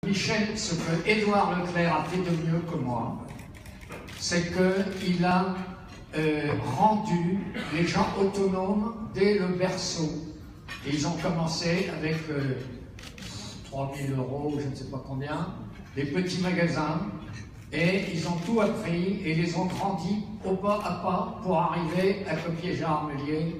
ce que Édouard Leclerc a fait de mieux que moi, c'est qu'il a rendu les gens autonomes dès le berceau. Et ils ont commencé avec 3 000 €, je ne sais pas combien, des petits magasins, et ils ont tout appris et les ont grandis au pas à pas pour arriver à copier Gérard Méliès,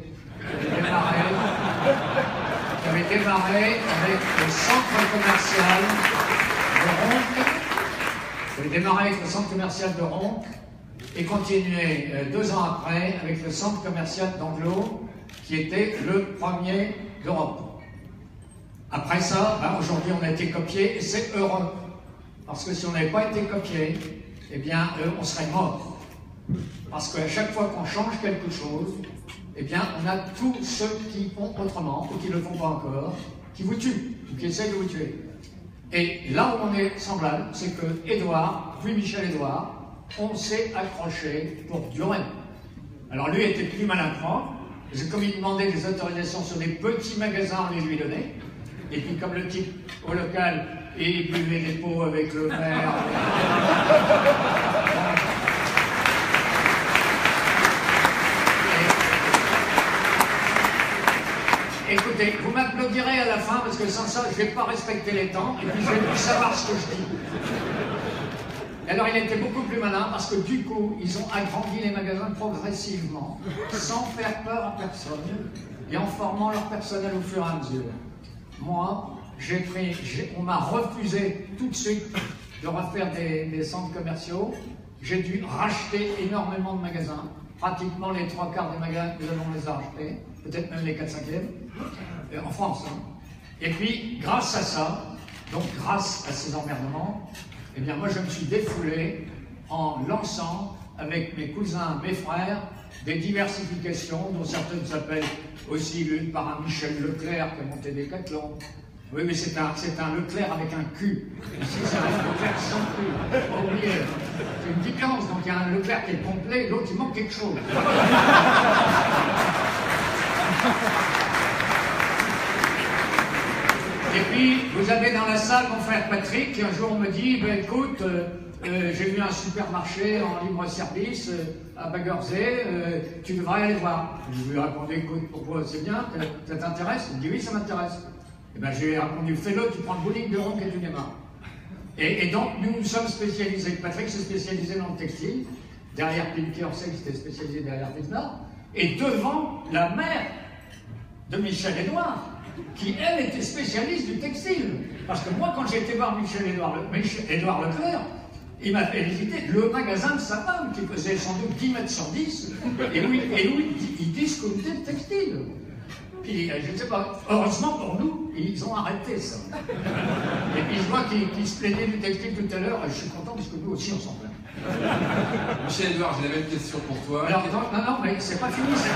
qui avait démarré avec le centre commercial de Ronc, qui avait démarré avec le centre commercial de Ronc et continué 2 ans après avec le centre commercial d'Anglo, qui était le premier d'Europe. Après ça, ben aujourd'hui on a été copié et c'est heureux. Parce que si on n'avait pas été copié, eh bien on serait mort. Parce qu'à chaque fois qu'on change quelque chose, eh bien on a tous ceux qui font autrement ou qui ne le font pas encore, qui vous tuent ou qui essaient de vous tuer. Et là où on est semblable, c'est que Édouard, puis Michel Édouard, on s'est accroché pour durer. Alors lui était plus malin que moi, parce que comme il demandait des autorisations sur des petits magasins, on les lui donnait. Et puis comme le type au local, il buvait des pots avec le verre. Écoutez, vous m'applaudirez à la fin, parce que sans ça, je ne vais pas respecter les temps, et puis je vais plus savoir ce que je dis. Alors il était beaucoup plus malin parce que du coup, ils ont agrandi les magasins progressivement, sans faire peur à personne, et en formant leur personnel au fur et à mesure. Moi, on m'a refusé tout de suite de refaire des centres commerciaux. J'ai dû racheter énormément de magasins. Pratiquement les 3/4 des magasins, nous allons les racheter, peut-être même les 4/5e, en France. Hein. Et puis, grâce à ça, donc grâce à ces emmerdements, eh bien moi je me suis défoulé en lançant avec mes cousins, mes frères, des diversifications dont certaines s'appellent aussi l'une par un Michel Leclerc qui a monté Décathlon. Oui, mais c'est un Leclerc avec un cul. Ici, c'est un Leclerc sans cul. Pas oublier. C'est une différence. Donc, il y a un Leclerc qui est complet, l'autre, il manque quelque chose. Et puis, vous avez dans la salle mon frère Patrick qui un jour me dit, ben, écoute, j'ai vu un supermarché en libre-service à Baguerzé, tu devrais aller voir. Je lui ai répondu, écoute, pourquoi c'est bien, ça t'intéresse? Il me dit, oui, ça m'intéresse. Et bien, j'ai répondu, fais-le, tu prends le bowling de Ronc et tu démarres. Et donc, nous nous sommes spécialisés. Patrick s'est spécialisé dans le textile, derrière Pinky Orsay, qui s'était spécialisé derrière Pizna, et devant la mère de Michel Édouard, qui, elle, était spécialiste du textile. Parce que moi, quand j'ai été voir Michel Édouard Leclerc, il m'a fait visiter le magasin de sa femme, qui faisait sans doute 10 mètres sur 10, et où il discountait le textile. Puis, je ne sais pas, heureusement pour nous, ils ont arrêté ça. Et puis, je vois qu'ils se plaignaient du textile tout à l'heure, et je suis content parce que nous aussi, on s'en plaint. Michel Édouard, j'ai la même question pour toi. Alors, non, mais c'est pas fini, c'est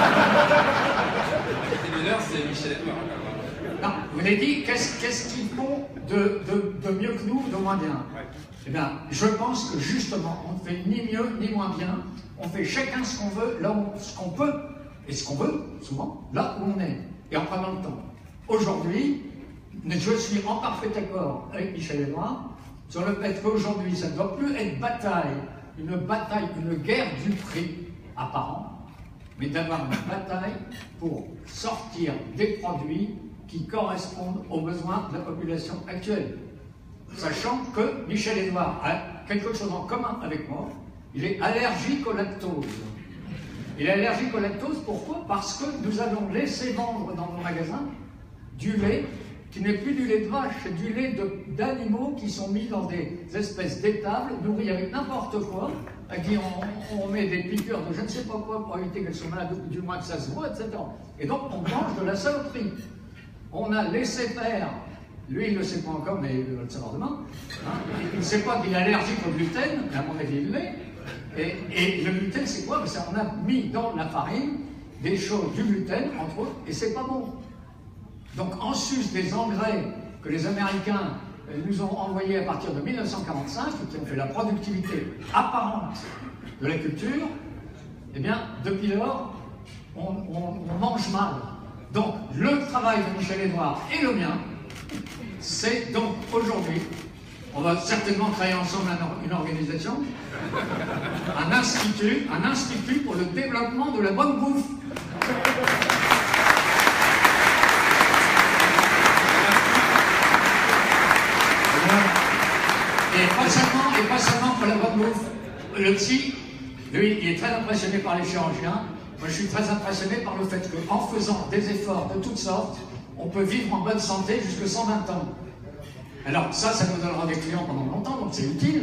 c'est Michel Édouard. Non, vous avez dit, qu'est-ce qu'ils font de mieux que nous, de moins bien? Eh bien, je pense que justement, on ne fait ni mieux ni moins bien, on fait chacun ce qu'on veut, là où ce qu'on peut, et ce qu'on veut, souvent, là où on est, et en prenant le temps. Aujourd'hui, je suis en parfait accord avec Michel Édouard sur le fait qu'aujourd'hui, ça ne doit plus être une guerre du prix apparent, mais d'avoir une bataille pour sortir des produits qui correspondent aux besoins de la population actuelle. Sachant que Michel Édouard a quelque chose en commun avec moi, il est allergique au lactose. Il est allergique au lactose, pourquoi? Parce que nous allons laisser vendre dans nos magasins du lait qui n'est plus du lait de vache, c'est du lait d'animaux qui sont mis dans des espèces d'étables, nourris avec n'importe quoi, à qui on met des piqûres de je ne sais pas quoi pour éviter qu'elles soient malades, ou du moins que ça se voit, etc. Et donc on mange de la saloperie. On a laissé faire, lui il ne le sait pas encore, mais il va le savoir demain, hein. Il ne sait pas qu'il est allergique au gluten, mais à mon avis il l'est. Et le gluten c'est quoi? On a mis dans la farine des choses, du gluten entre autres, et c'est pas bon. Donc en sus des engrais que les Américains nous ont envoyés à partir de 1945, qui ont fait la productivité apparente de la culture, eh bien depuis lors, on mange mal. Donc le travail de Michel Édouard et le mien, C'est donc aujourd'hui, on va certainement créer ensemble une organisation, un institut pour le développement de la bonne bouffe. Et pas seulement pour la bonne bouffe. Le psy, lui, il est très impressionné par les chirurgiens. Moi, je suis très impressionné par le fait qu'en faisant des efforts de toutes sortes, on peut vivre en bonne santé jusqu'à 120 ans. Alors ça nous donnera des clients pendant longtemps, donc c'est utile.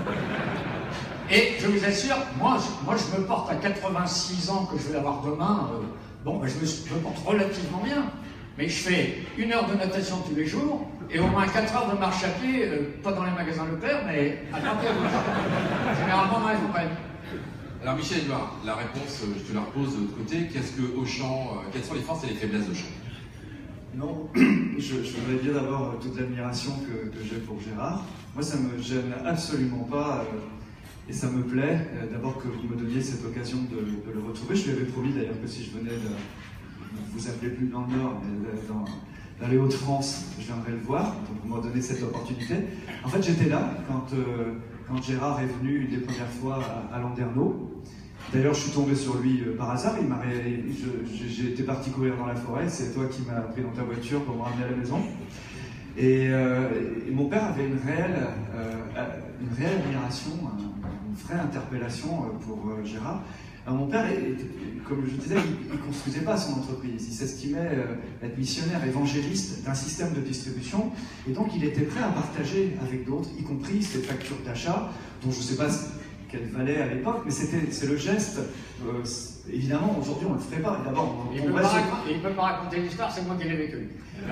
Et je vous assure, moi je me porte à 86 ans que je vais avoir demain. Je me porte relativement bien. Mais je fais 1 heure de natation tous les jours et au moins 4 heures de marche à pied, pas dans les magasins Leclerc, mais à côté. Généralement dans les campagnes. Alors Michel Edouard, la réponse, je te la repose de l'autre côté. Qu'est-ce que Auchan, quelles sont les forces et les faiblesses d'Auchan? Non, je voudrais dire d'abord toute l'admiration que j'ai pour Gérard. Moi, ça ne me gêne absolument pas et ça me plaît d'abord que vous me donniez cette occasion de le retrouver. Je lui avais promis d'ailleurs que si je venais vous appelez plus dans le Nord, mais dans les Hauts-de-France, je viendrai le voir, donc vous m'en donnez cette opportunité. En fait, j'étais là quand Gérard est venu une des premières fois à Landerneau. D'ailleurs, je suis tombé sur lui par hasard. J'étais parti courir dans la forêt. C'est toi qui m'as pris dans ta voiture pour me ramener à la maison. Et mon père avait une réelle admiration, une vraie interpellation pour Gérard. Alors, mon père, comme je disais, il ne construisait pas son entreprise. Il s'estimait être missionnaire, évangéliste d'un système de distribution. Et donc, il était prêt à partager avec d'autres, y compris ses factures d'achat, dont je ne sais pas qu'elle valait à l'époque, mais c'est le geste. Évidemment, aujourd'hui, on ne le ferait pas. D'abord, il ne peut pas raconter l'histoire, c'est moi qui l'ai vécu. Moi,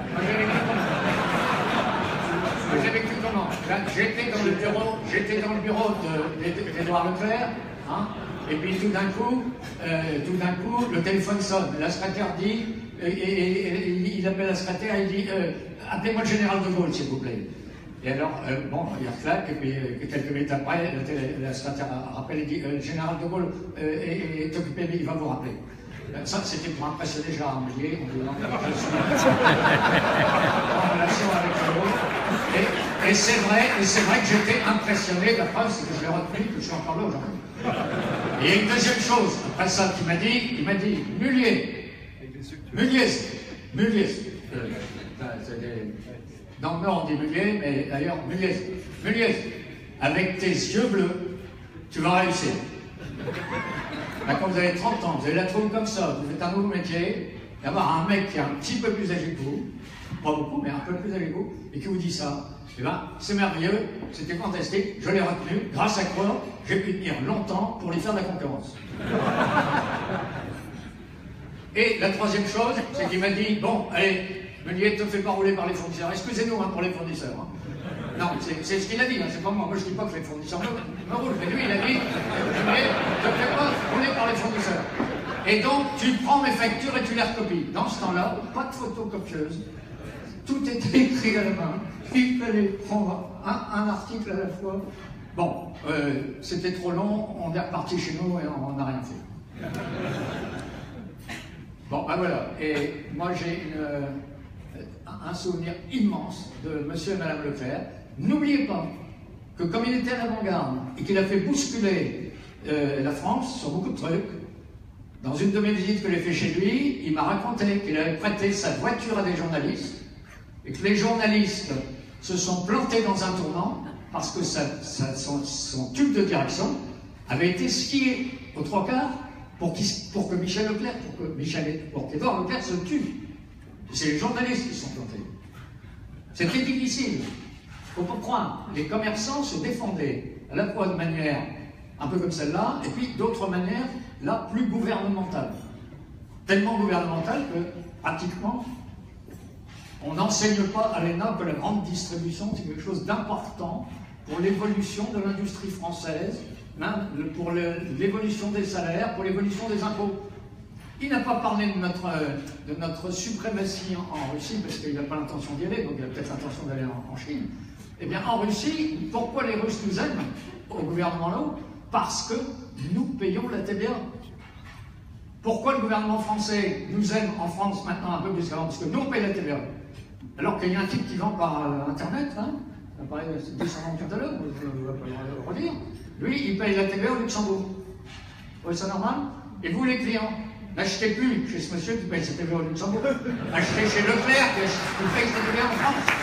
j'ai vécu comment? J'étais dans le bureau d'Édouard Leclerc, hein, et puis tout d'un coup, le téléphone sonne. La secrétaire dit, il appelle la secrétaire, il dit appelez-moi le général de Gaulle, s'il vous plaît. Et alors, il reflète, et puis quelques minutes après, la secrétaire rappelle et dit le général de Gaulle est occupé, mais il va vous rappeler. Ça, c'était pour impressionner Gérard Méliès, en disant je suis en relation avec l'autre. Et c'est vrai que j'étais impressionné. La preuve, c'est que je l'ai retenu, que je suis encore là aujourd'hui. Et il y a une deuxième chose, après ça, il m'a dit Méliès. Dans le Nord, on dit Méliès, mais d'ailleurs, Méliès, avec tes yeux bleus, tu vas réussir. Là, quand vous avez 30 ans, vous avez la trouille comme ça, vous faites un nouveau métier, d'avoir un mec qui est un petit peu plus âgé que vous, pas beaucoup, mais un peu plus âgé que vous, et qui vous dit ça, eh ben, c'est merveilleux, c'était fantastique, je l'ai retenu, grâce à quoi j'ai pu tenir longtemps pour lui faire de la concurrence. Et la troisième chose, c'est qu'il m'a dit, bon, allez, Méliès, ne te fais pas rouler par les fournisseurs. Excusez-nous pour les fournisseurs. Hein. Non, c'est ce qu'il a dit, c'est pas moi. Moi, je ne dis pas que les fournisseurs me roulent. Mais lui, il a dit, Méliès, ne te fais pas rouler par les fournisseurs. Et donc, tu prends mes factures et tu les recopies. Dans ce temps-là, pas de photocopieuse. Tout était écrit à la main. Il fallait prendre un article à la fois. Bon, c'était trop long. On est reparti chez nous et on n'a rien fait. Bon, ben voilà. Et moi, j'ai un souvenir immense de monsieur et madame Leclerc. N'oubliez pas que comme il était à l'avant-garde et qu'il a fait bousculer la France sur beaucoup de trucs, dans une de mes visites que j'ai fait chez lui, il m'a raconté qu'il avait prêté sa voiture à des journalistes et que les journalistes se sont plantés dans un tournant parce que son tube de direction avait été skié aux 3/4 pour qu'Édouard Leclerc se tue. C'est les journalistes qui sont plantés. C'était difficile. Il ne faut pas croire. Les commerçants se défendaient à la fois de manière un peu comme celle-là, et puis d'autres manières, là, plus gouvernementales. Tellement gouvernementales que, pratiquement, on n'enseigne pas à l'ENA que la grande distribution, c'est quelque chose d'important pour l'évolution de l'industrie française, même pour l'évolution des salaires, pour l'évolution des impôts. Il n'a pas parlé de notre suprématie en Russie, parce qu'il n'a pas l'intention d'y aller, donc il a peut-être l'intention d'aller en Chine. Eh bien, en Russie, pourquoi les Russes nous aiment, au gouvernement là-haut? Parce que nous payons la TVA. Pourquoi le gouvernement français nous aime en France maintenant un peu plus qu'avant? Parce que nous, on paye la TVA. Alors qu'il y a un type qui vend par Internet, hein, on a parlé de 200 ans tout à l'heure, je ne vais pas le redire. Lui, il paye la TVA au Luxembourg. Vous trouvez ça normal? Et vous, les clients, n'achetez plus chez ce monsieur qui paye sa TVA au Luxembourg. Achetez chez Leclerc qui paye sa TVA en France.